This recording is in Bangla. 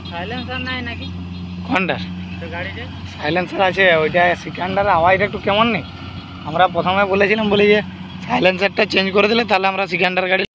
সাইলেন্সার নাই নাকি কোনটার? তো গাড়িতে সাইলেন্সার আছে, ওইটা সেকেন্ডার আওয়াজটা একটু কেমন নেই। আমরা প্রথমে বলেছিলাম বলি যে সাইলেন্সারটা চেঞ্জ করে দিলে তাহলে আমরা সেকেন্ডার গাড়ি।